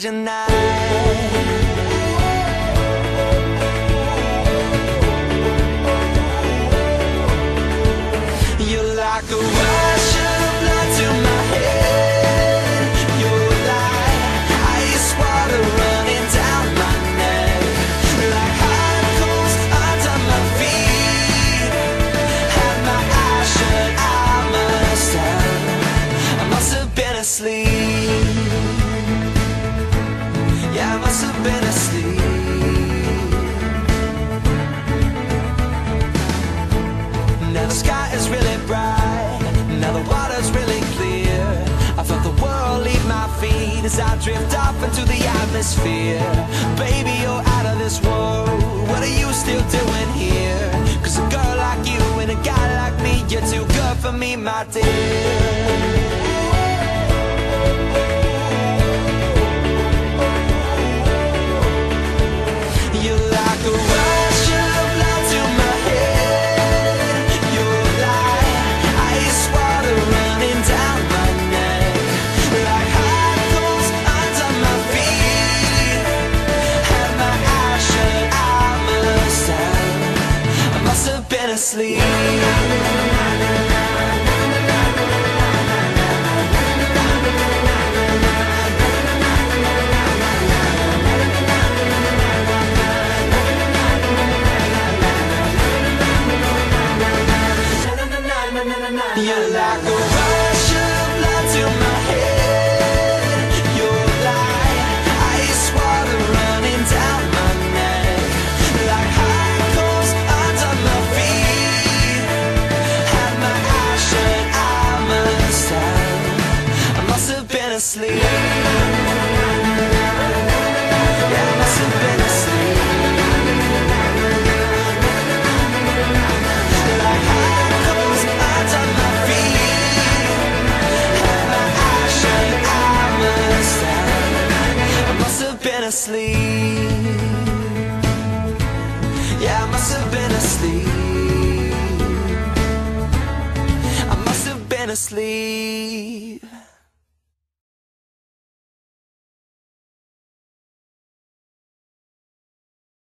imagine that. You're like a rush of blood to my head. You're like ice water running down my neck, like hot coals under my feet. Had my eyes shut, I must have been asleep. Yeah, I must have been asleep. Now the sky is really bright, now the water's really clear. I felt the world leave my feet as I drift off into the atmosphere. Baby, you're out of this world, what are you still doing here? Cause a girl like you and a guy like me, you're too good for me, my dear. You're like a rush of blood to my head. You're like ice water running down my neck, like hot coals under my feet. Had my eyes shut, I must have been asleep. You're like a rush of blood to my head. You're like ice water running down my neck, like hot coals under my feet. Had my eyes shut, I must have been asleep. Yeah, I must have been asleep. Like hot coals under my feet. Had my eyes shut, I must have been asleep. Yeah, I must have been asleep. I must have been asleep.